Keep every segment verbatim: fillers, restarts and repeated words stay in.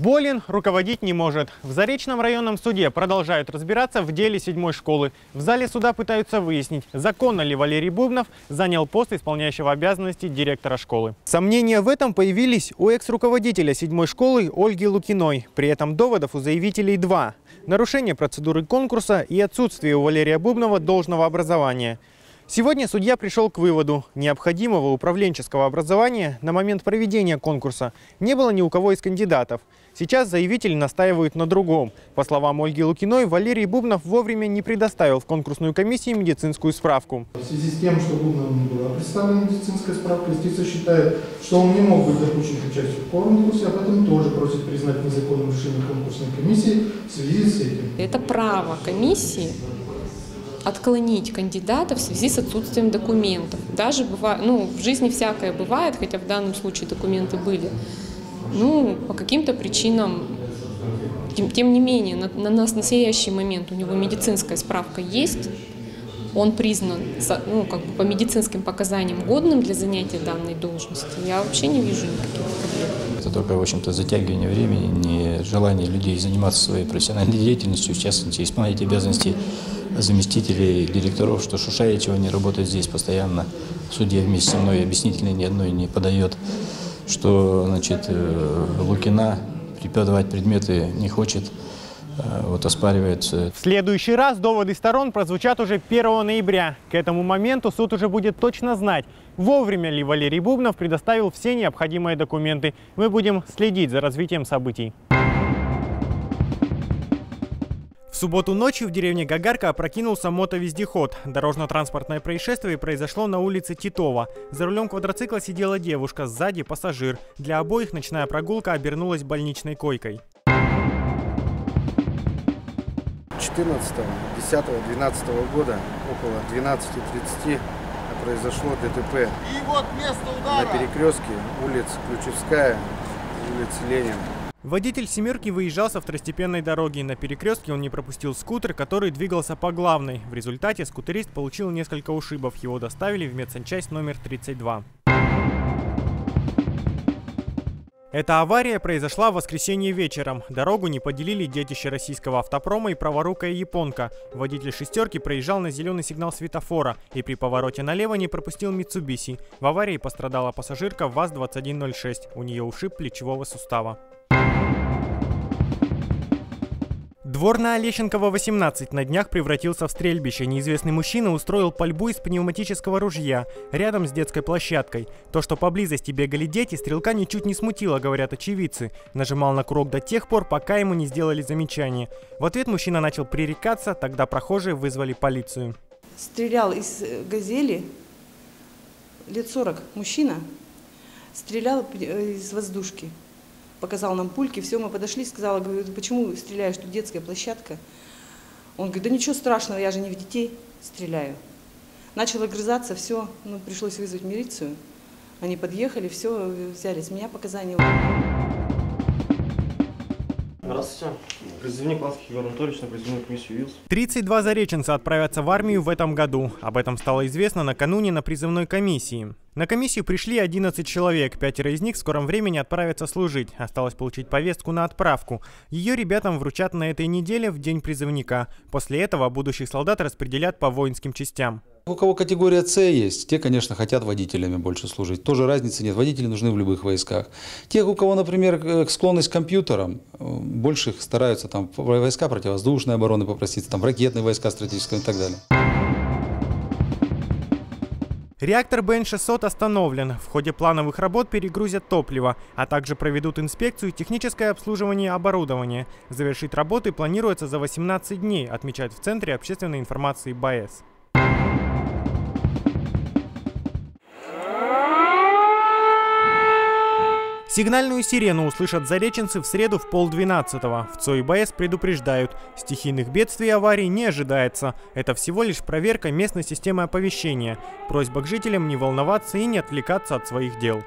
Болен, руководить не может. В Заречном районном суде продолжают разбираться в деле седьмой школы. В зале суда пытаются выяснить, законно ли Валерий Бубнов занял пост исполняющего обязанности директора школы. Сомнения в этом появились у экс-руководителя седьмой школы Ольги Лукиной. При этом доводов у заявителей два. Нарушение процедуры конкурса и отсутствие у Валерия Бубнова должного образования. Сегодня судья пришел к выводу: необходимого управленческого образования на момент проведения конкурса не было ни у кого из кандидатов. Сейчас заявители настаивают на другом. По словам Ольги Лукиной, Валерий Бубнов вовремя не предоставил в конкурсную комиссию медицинскую справку. В связи с тем, что Бубнову не была представлена медицинская справка, юстиция считает, что он не мог быть допущен к участию в конкурсе, об этом тоже просит признать незаконным решение конкурсной комиссии в связи с этим. Это право комиссии отклонить кандидата в связи с отсутствием документов. Даже бывает, ну, в жизни всякое бывает, хотя в данном случае документы были. Ну, по каким-то причинам, тем, тем не менее, на, на настоящий момент у него медицинская справка есть, он признан, ну, как бы по медицинским показаниям годным для занятия данной должности. Я вообще не вижу никаких проблем. Это только, в общем-то, затягивание времени, не желание людей заниматься своей профессиональной деятельностью, в частности, исполнять обязанности заместителей директоров, что Шушаевичева не работает здесь постоянно, судья вместе со мной объяснительной ни одной не подает, что, значит, Лукина преподавать предметы не хочет, вот оспаривается. В следующий раз доводы сторон прозвучат уже первого ноября. К этому моменту суд уже будет точно знать, вовремя ли Валерий Бубнов предоставил все необходимые документы. Мы будем следить за развитием событий. В субботу ночью в деревне Гагарка опрокинулся мотовездеход. Дорожно-транспортное происшествие произошло на улице Титова. За рулем квадроцикла сидела девушка, сзади пассажир. Для обоих ночная прогулка обернулась больничной койкой. четырнадцатого, десятого, двенадцатого года около двенадцати тридцати произошло ДТП. И вот место удара. На перекрестке улиц Ключевская, улицы Ленина. Водитель «семерки» выезжал со второстепенной дороги. На перекрестке он не пропустил скутер, который двигался по главной. В результате скутерист получил несколько ушибов. Его доставили в медсанчасть номер тридцать два. Эта авария произошла в воскресенье вечером. Дорогу не поделили детище российского автопрома и праворукая японка. Водитель «шестерки» проезжал на зеленый сигнал светофора и при повороте налево не пропустил Митсубиси. В аварии пострадала пассажирка ВАЗ двадцать один ноль шесть. У нее ушиб плечевого сустава. Двор на Олещенкова, восемнадцать, на днях превратился в стрельбище. Неизвестный мужчина устроил пальбу из пневматического ружья рядом с детской площадкой. То, что поблизости бегали дети, стрелка ничуть не смутило, говорят очевидцы. Нажимал на курок до тех пор, пока ему не сделали замечание. В ответ мужчина начал пререкаться, тогда прохожие вызвали полицию. Стрелял из «Газели», лет сорок, мужчина, стрелял из воздушки. Показал нам пульки, все, мы подошли, сказала, говорю, почему стреляешь, тут детская площадка. Он говорит, да ничего страшного, я же не в детей стреляю. Начал огрызаться, все, ну, пришлось вызвать милицию. Они подъехали, все, взяли с меня показания. Здравствуйте. Призывник Ланский Егор Анатольевич на призывную комиссию ВИЛС. тридцать два зареченца отправятся в армию в этом году. Об этом стало известно накануне на призывной комиссии. На комиссию пришли одиннадцать человек, пятеро из них в скором времени отправятся служить. Осталось получить повестку на отправку. Ее ребятам вручат на этой неделе в день призывника. После этого будущих солдат распределят по воинским частям. У кого категория С есть, те, конечно, хотят водителями больше служить. Тоже разницы нет, водители нужны в любых войсках. Тех, у кого, например, склонность к компьютерам, больше их стараются там в войска противовоздушной обороны попроситься, там в ракетные войска стратегические и так далее. Реактор Б Н шестьсот остановлен. В ходе плановых работ перегрузят топливо, а также проведут инспекцию и техническое обслуживание оборудования. Завершить работы планируется за восемнадцать дней, отмечают в Центре общественной информации БАЭС. Сигнальную сирену услышат зареченцы в среду в полдвенадцатого. В ЦОИ БАЭС предупреждают, стихийных бедствий и аварий не ожидается. Это всего лишь проверка местной системы оповещения. Просьба к жителям не волноваться и не отвлекаться от своих дел.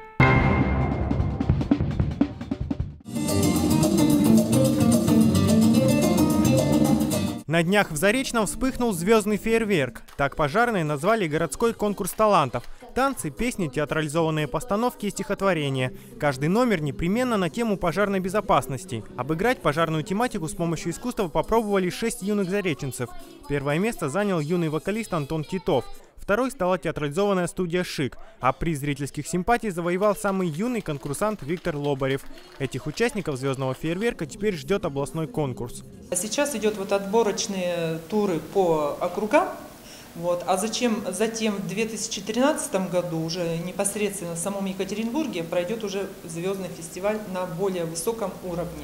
На днях в Заречном вспыхнул звездный фейерверк. Так пожарные назвали городской конкурс талантов. танцы, песни, театрализованные постановки и стихотворения. Каждый номер непременно на тему пожарной безопасности. Обыграть пожарную тематику с помощью искусства попробовали шесть юных зареченцев. Первое место занял юный вокалист Антон Титов. Второй стала театрализованная студия «Шик», а приз зрительских симпатий завоевал самый юный конкурсант Виктор Лобарев. Этих участников «Звездного фейерверка» теперь ждет областной конкурс. Сейчас идет вот отборочные туры по округам. Вот. А зачем, затем в две тысячи тринадцатом году уже непосредственно в самом Екатеринбурге пройдет уже звездный фестиваль на более высоком уровне.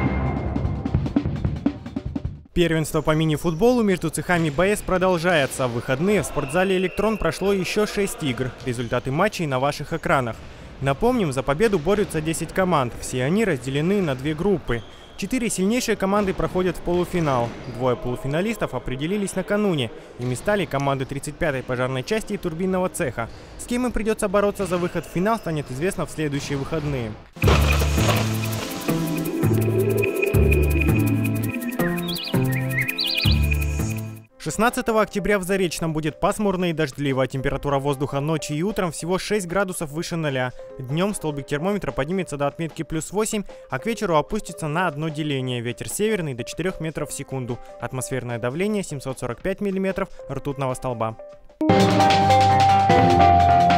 Первенство по мини-футболу между цехами БАЭС продолжается. В выходные в спортзале «Электрон» прошло еще шесть игр. Результаты матчей на ваших экранах. Напомним, за победу борются десять команд. Все они разделены на две группы. Четыре сильнейшие команды проходят в полуфинал. Двое полуфиналистов определились накануне. Ими стали команды тридцать пятой пожарной части и турбинного цеха. С кем им придется бороться за выход в финал, станет известно в следующие выходные. шестнадцатого октября в Заречном будет пасмурно и дождливо. Температура воздуха ночью и утром всего шесть градусов выше ноля. Днем столбик термометра поднимется до отметки плюс восемь, а к вечеру опустится на одно деление. Ветер северный до четырёх метров в секунду. Атмосферное давление семьсот сорок пять миллиметров ртутного столба.